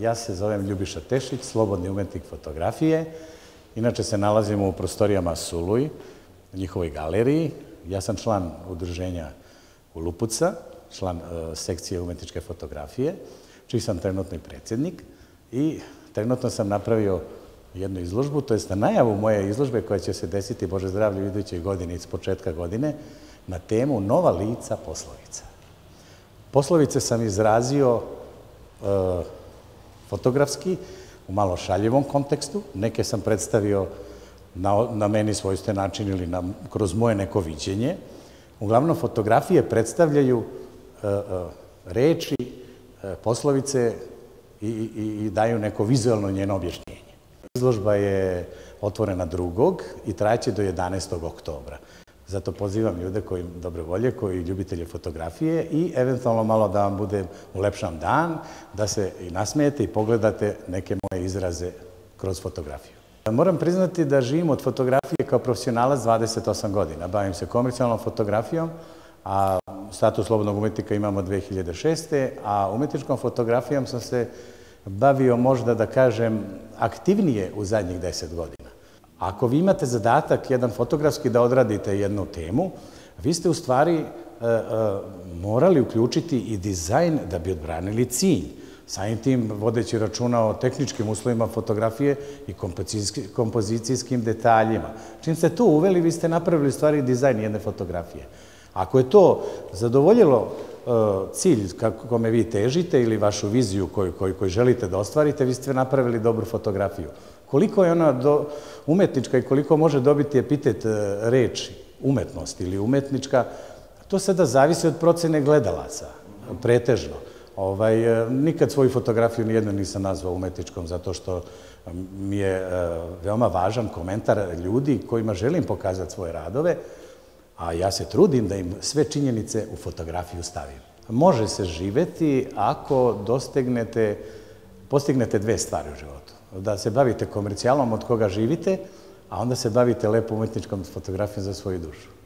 Ja se zovem Ljubiša Tešić, slobodni umetnik fotografije. Inače se nalazimo u prostorijama Suluj, u njihovoj galeriji. Ja sam član udruženja Ulupuca, član sekcije umetničke fotografije, čiji sam trenutno i predsjednik. I trenutno sam napravio jednu izložbu, to je na najavu moje izložbe koja će se desiti, Bože zdravlje, u idućoj godini, s početka godine, na temu Nova lica poslovica. Poslovice sam izrazio fotografski, u malo šaljivom kontekstu. Neke sam predstavio na meni svojstven način ili kroz moje neko viđenje. Uglavnom, fotografije predstavljaju reči, poslovice i daju neko vizualno njeno objašnjenje. Izložba je otvorena 2. i trajaće do 11. oktobra. Zato pozivam ljude koji dobre volje, koji ljubitelje fotografije i eventualno malo da vam bude ulepšan dan, da se i nasmijete i pogledate neke moje izraze kroz fotografiju. Moram priznati da živim od fotografije kao profesionalac 28 godina. Bavim se komercijalnom fotografijom, a status slobodnog umetnika imamo 2006. A umetničkom fotografijom sam se bavio, možda da kažem, aktivnije u zadnjih 10 godina. Ako vi imate zadatak jedan fotografski da odradite jednu temu, vi ste u stvari morali uključiti i dizajn da bi odbranili cilj. Samim tim vodeći računa o tehničkim uslovima fotografije i kompozicijskim detaljima. Čim ste to uveli, vi ste napravili u stvari dizajn jedne fotografije. Ako je to zadovoljilo cilj kome vi težite ili vašu viziju koju želite da ostvarite, vi ste napravili dobru fotografiju. Koliko je ona umetnička i koliko može dobiti epitet reči, umetnost ili umetnička, to sada zavisi od procene gledalaca, pretežno. Nikad svoju fotografiju nijedno nisam nazvao umetničkom, zato što mi je veoma važan komentar ljudi kojima želim pokazati svoje radove, a ja se trudim da im sve činjenice u fotografiju stavim. Može se živeti ako postignete 2 stvari u životu. Da se bavite komercijalom od koga živite, a onda se bavite lepo umetničkom fotografijom za svoju dušu.